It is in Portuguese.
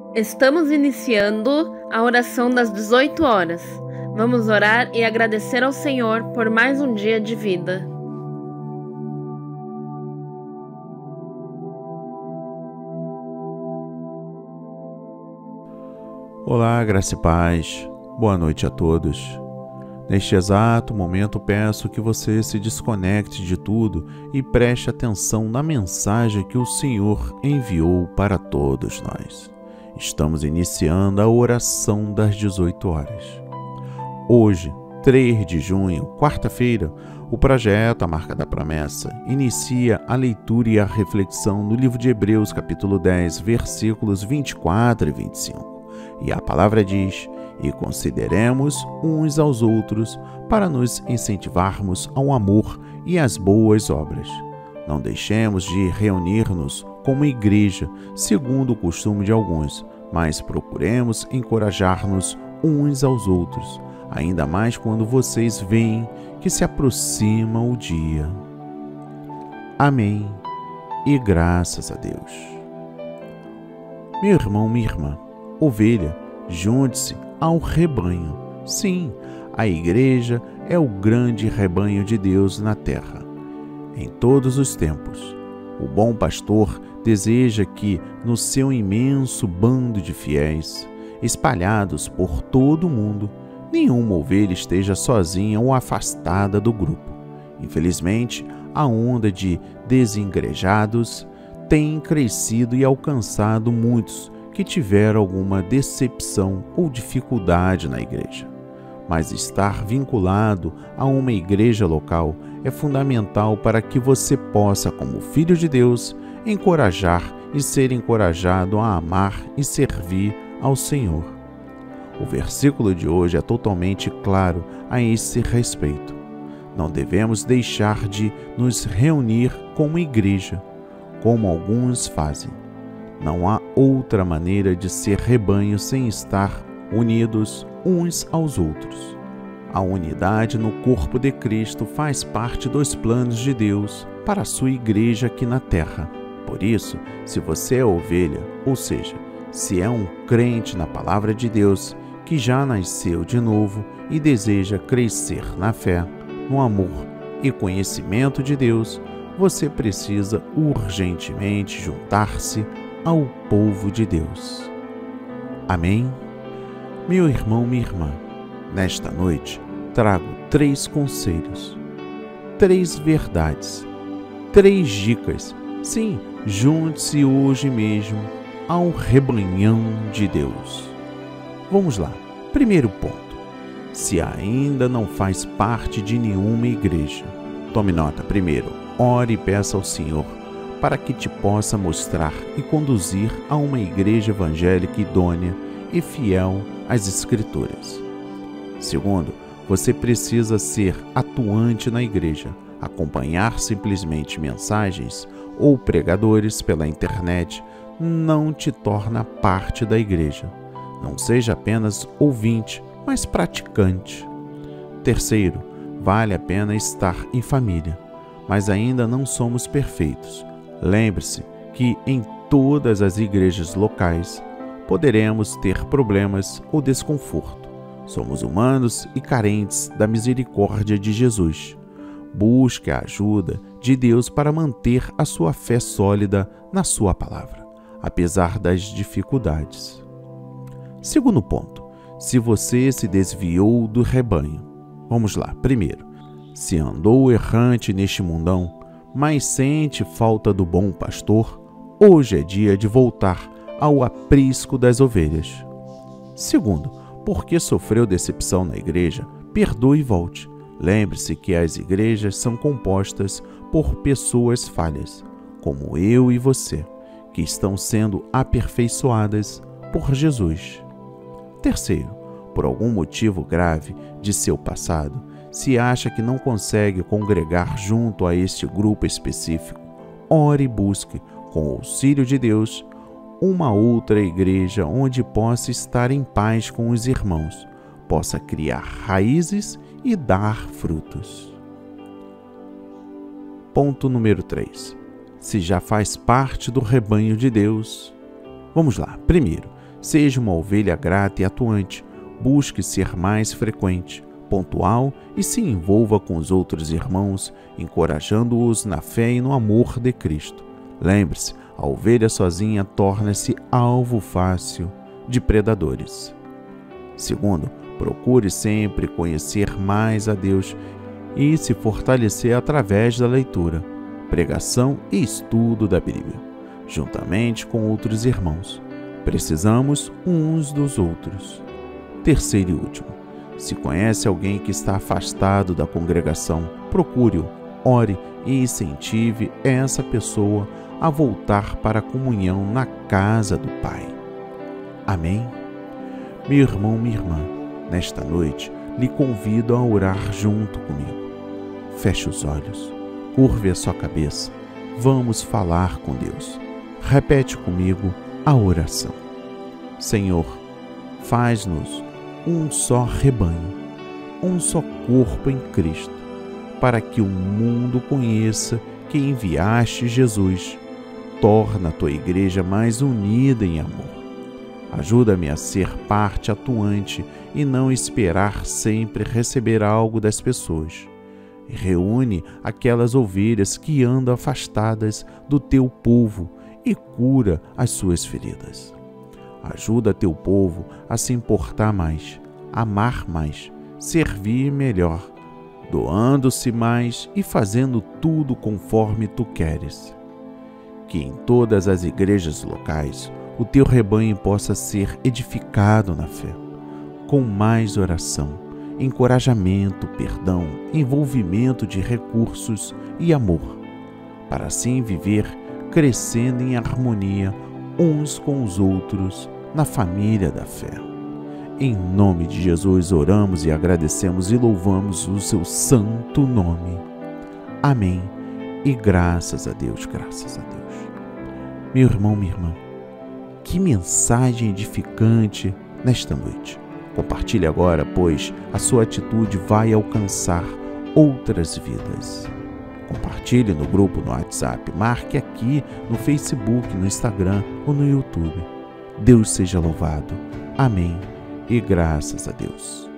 Estamos iniciando a oração das 18 horas. Vamos orar e agradecer ao Senhor por mais um dia de vida. Olá, graça e paz. Boa noite a todos. Neste exato momento, peço que você se desconecte de tudo e preste atenção na mensagem que o Senhor enviou para todos nós. Estamos iniciando a oração das 18 horas. Hoje, 3 de junho, quarta-feira, o projeto A Marca da Promessa inicia a leitura e a reflexão no livro de Hebreus, capítulo 10, versículos 24 e 25. E a palavra diz: e consideremos uns aos outros para nos incentivarmos ao amor e às boas obras. Não deixemos de reunir-nos como igreja, segundo o costume de alguns, mas procuremos encorajar-nos uns aos outros, ainda mais quando vocês veem que se aproxima o dia. Amém. E graças a Deus. Meu irmão, minha irmã, ovelha, junte-se ao rebanho. Sim, a igreja é o grande rebanho de Deus na terra. Em todos os tempos, o bom pastor deseja que, no seu imenso bando de fiéis, espalhados por todo o mundo, nenhuma ovelha esteja sozinha ou afastada do grupo. Infelizmente, a onda de desengrejados tem crescido e alcançado muitos que tiveram alguma decepção ou dificuldade na igreja. Mas estar vinculado a uma igreja local é fundamental para que você possa, como filho de Deus, encorajar e ser encorajado a amar e servir ao Senhor. O versículo de hoje é totalmente claro a esse respeito. Não devemos deixar de nos reunir como igreja, como alguns fazem. Não há outra maneira de ser rebanho sem estar unidos uns aos outros. A unidade no corpo de Cristo faz parte dos planos de Deus para a sua igreja aqui na terra. Por isso, se você é ovelha, ou seja, se é um crente na palavra de Deus, que já nasceu de novo e deseja crescer na fé, no amor e conhecimento de Deus, você precisa urgentemente juntar-se ao povo de Deus. Amém? Meu irmão, minha irmã, nesta noite trago 3 conselhos, 3 verdades, 3 dicas. Sim, junte-se hoje mesmo ao rebanhão de Deus. Vamos lá. Primeiro ponto. Se ainda não faz parte de nenhuma igreja, tome nota. Primeiro, ore e peça ao Senhor para que te possa mostrar e conduzir a uma igreja evangélica idônea e fiel às Escrituras. Segundo, você precisa ser atuante na igreja. Acompanhar simplesmente mensagens ou pregadores pela internet não te torna parte da igreja. Não seja apenas ouvinte, mas praticante. Terceiro, vale a pena estar em família, mas ainda não somos perfeitos. Lembre-se que em todas as igrejas locais poderemos ter problemas ou desconforto. Somos humanos e carentes da misericórdia de Jesus. Busque a ajuda de Deus para manter a sua fé sólida na sua palavra, apesar das dificuldades. Segundo ponto, se você se desviou do rebanho. Vamos lá. Primeiro, se andou errante neste mundão, mas sente falta do bom pastor, hoje é dia de voltar ao aprisco das ovelhas. Segundo, porque sofreu decepção na igreja, perdoe e volte. Lembre-se que as igrejas são compostas por pessoas falhas, como eu e você, que estão sendo aperfeiçoadas por Jesus. Terceiro, por algum motivo grave de seu passado, se acha que não consegue congregar junto a este grupo específico, ore e busque, com o auxílio de Deus, uma outra igreja onde possa estar em paz com os irmãos, possa criar raízes e dar frutos. Ponto número 3. Se já faz parte do rebanho de Deus. Vamos lá. Primeiro, Seja uma ovelha grata e atuante. Busque ser mais frequente, pontual e se envolva com os outros irmãos, encorajando-os na fé e no amor de Cristo. Lembre-se, a ovelha sozinha torna-se alvo fácil de predadores. Segundo, procure sempre conhecer mais a Deus e se fortalecer através da leitura, pregação e estudo da Bíblia, juntamente com outros irmãos. Precisamos uns dos outros. Terceiro e último, se conhece alguém que está afastado da congregação, procure-o, ore e incentive essa pessoa a voltar para a comunhão na casa do Pai. Amém? Meu irmão, minha irmã, nesta noite lhe convido a orar junto comigo. Feche os olhos, curve a sua cabeça, vamos falar com Deus. Repete comigo a oração. Senhor, faz-nos um só rebanho, um só corpo em Cristo, para que o mundo conheça que enviaste Jesus. Torna a tua igreja mais unida em amor. Ajuda-me a ser parte atuante e não esperar sempre receber algo das pessoas. Reúne aquelas ovelhas que andam afastadas do teu povo e cura as suas feridas. Ajuda teu povo a se importar mais, amar mais, servir melhor, doando-se mais e fazendo tudo conforme tu queres. Que em todas as igrejas locais o teu rebanho possa ser edificado na fé, com mais oração, encorajamento, perdão, envolvimento de recursos e amor, para assim viver crescendo em harmonia uns com os outros na família da fé. Em nome de Jesus oramos e agradecemos e louvamos o seu santo nome. Amém. E graças a Deus, graças a Deus. Meu irmão, minha irmã, que mensagem edificante nesta noite. Compartilhe agora, pois a sua atitude vai alcançar outras vidas. Compartilhe no grupo no WhatsApp, marque aqui no Facebook, no Instagram ou no YouTube. Deus seja louvado. Amém. E graças a Deus.